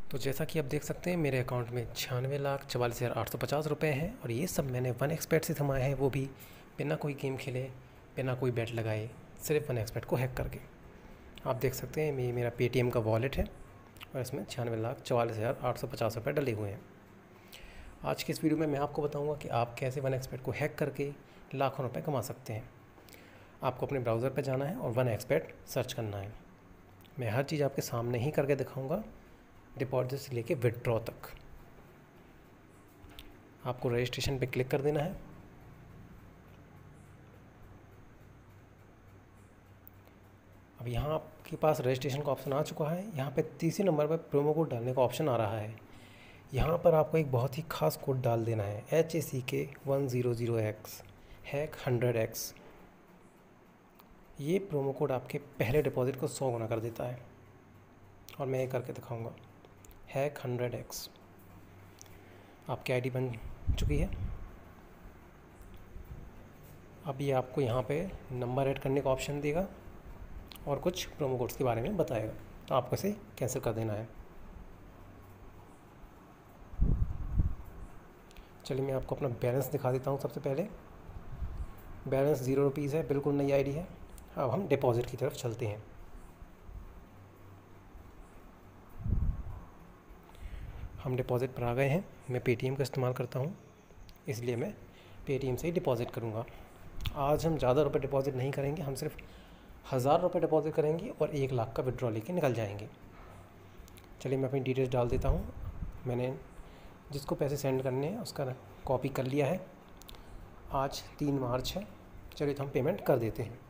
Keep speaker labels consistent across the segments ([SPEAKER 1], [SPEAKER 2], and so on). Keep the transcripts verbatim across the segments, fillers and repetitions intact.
[SPEAKER 1] तो जैसा कि आप देख सकते हैं मेरे अकाउंट में छियानवे लाख चवालीस हज़ार आठ सौ पचास रुपये हैं और ये सब मैंने वन एक्सपेट से थमाए हैं, वो भी बिना कोई गेम खेले, बिना कोई बेट लगाए, सिर्फ वन एक्सपेट को हैक करके। आप देख सकते हैं ये मेरा पेटीएम का वॉलेट है और इसमें छियानवे लाख चवालीस हज़ार आठ सौ पचास रुपये डले हुए हैं। आज की इस वीडियो में मैं आपको बताऊंगा कि आप कैसे वन एक्सपेट को हैक करके लाखों रुपए कमा सकते हैं। आपको अपने ब्राउज़र पर जाना है और वन एक्सपेट सर्च करना है। मैं हर चीज़ आपके सामने ही करके दिखाऊंगा, डिपॉजिट से लेके विड्रॉ तक। आपको रजिस्ट्रेशन पे क्लिक कर देना है। अब यहाँ आपके पास रजिस्ट्रेशन का ऑप्शन आ चुका है। यहाँ पे तीसरे नंबर पर प्रोमो कोड डालने का ऑप्शन आ रहा है। यहाँ पर आपको एक बहुत ही खास कोड डाल देना है, H A C K one zero zero X hack hundred X. ये प्रोमो कोड आपके पहले डिपॉजिट को सौ गुना कर देता है और मैं ये करके दिखाऊंगा। Hack hundred X. आपकी आईडी बन चुकी है। अब ये आपको यहाँ पे नंबर ऐड करने का ऑप्शन देगा और कुछ प्रोमो कोड्स के बारे में बताएगा, तो आपको इसे कैंसिल कर देना है। चलिए मैं आपको अपना बैलेंस दिखा देता हूँ। सबसे पहले बैलेंस ज़ीरो रुपीज़ है, बिल्कुल नई आईडी है। अब हम डिपॉजिट की तरफ चलते हैं। हम डिपॉजिट पर आ गए हैं। मैं पेटीएम का इस्तेमाल करता हूँ, इसलिए मैं पेटीएम से ही डिपॉजिट करूँगा। आज हम ज़्यादा रुपए डिपॉजिट नहीं करेंगे, हम सिर्फ हज़ार रुपये डिपॉजिट करेंगे और एक लाख का विड्रॉ लेके निकल जाएंगे। चलिए मैं अपनी डिटेल्स डाल देता हूँ। मैंने जिसको पैसे सेंड करने हैं उसका कॉपी कर लिया है। आज तीन मार्च है। चलिए तो हम पेमेंट कर देते हैं।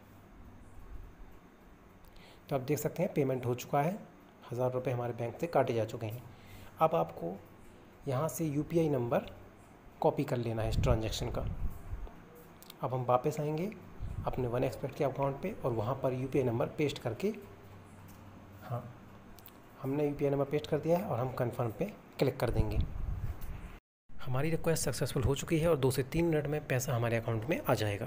[SPEAKER 1] तो आप देख सकते हैं पेमेंट हो चुका है। हज़ार रुपये हमारे बैंक से काटे जा चुके हैं। अब आपको यहाँ से यूपीआई नंबर कॉपी कर लेना है इस ट्रांजैक्शन का। अब हम वापस आएंगे अपने वन एक्सपेट के अकाउंट पे और वहाँ पर यूपीआई नंबर पेस्ट करके, हाँ हमने यूपीआई नंबर पेस्ट कर दिया है और हम कंफर्म पे क्लिक कर देंगे। हमारी रिक्वेस्ट सक्सेसफुल हो चुकी है और दो से तीन मिनट में पैसा हमारे अकाउंट में आ जाएगा।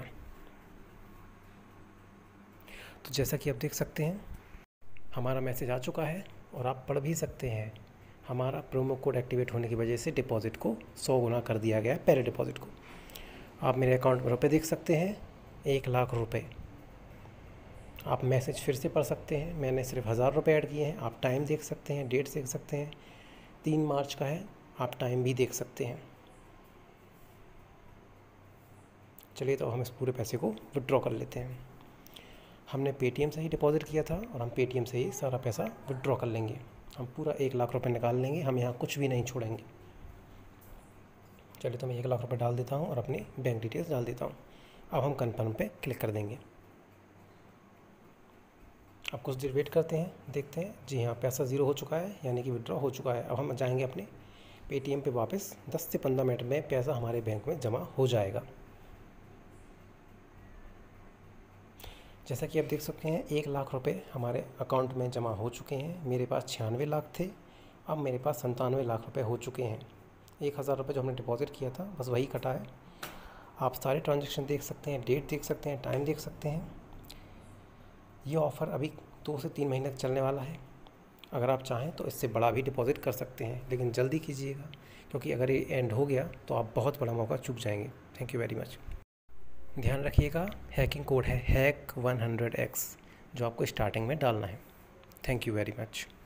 [SPEAKER 1] तो जैसा कि आप देख सकते हैं हमारा मैसेज आ चुका है और आप पढ़ भी सकते हैं। हमारा प्रोमो कोड एक्टिवेट होने की वजह से डिपॉजिट को सौ गुना कर दिया गया है, पहले डिपॉजिट को। आप मेरे अकाउंट में रुपए देख सकते हैं, एक लाख रुपए। आप मैसेज फिर से पढ़ सकते हैं। मैंने सिर्फ हज़ार रुपये ऐड किए हैं। आप टाइम देख सकते हैं, डेट देख सकते हैं, तीन मार्च का है। आप टाइम भी देख सकते हैं। चलिए तो हम इस पूरे पैसे को विड्रॉ कर लेते हैं। हमने पेटीएम से ही डिपॉजिट किया था और हम पेटीएम से ही सारा पैसा विड्रॉ कर लेंगे। हम पूरा एक लाख रुपए निकाल लेंगे, हम यहाँ कुछ भी नहीं छोड़ेंगे। चलिए तो मैं एक लाख रुपए डाल देता हूँ और अपनी बैंक डिटेल्स डाल देता हूँ। अब हम कन्फर्म पे क्लिक कर देंगे। अब कुछ देर वेट करते हैं, देखते हैं। जी हाँ, पैसा ज़ीरो हो चुका है, यानी कि विड्रॉ हो चुका है। अब हम जाएंगे अपने पेटीएम पे वापस। दस से पंद्रह मिनट में पैसा हमारे बैंक में जमा हो जाएगा। जैसा कि आप देख सकते हैं एक लाख रुपए हमारे अकाउंट में जमा हो चुके हैं। मेरे पास छियानवे लाख थे, अब मेरे पास संतानवे लाख रुपए हो चुके हैं। एक हज़ार रुपये जो हमने डिपॉजिट किया था बस वही कटा है। आप सारे ट्रांजैक्शन देख सकते हैं, डेट देख सकते हैं, टाइम देख सकते हैं। ये ऑफ़र अभी दो से तीन महीने तक चलने वाला है। अगर आप चाहें तो इससे बड़ा भी डिपॉजिट कर सकते हैं, लेकिन जल्दी कीजिएगा, क्योंकि अगर ये एंड हो गया तो आप बहुत बड़ा मौका चूक जाएंगे। Thank you very much. ध्यान रखिएगा, हैकिंग कोड है हैक वन हंड्रेड एक्स, जो आपको स्टार्टिंग में डालना है। Thank you very much.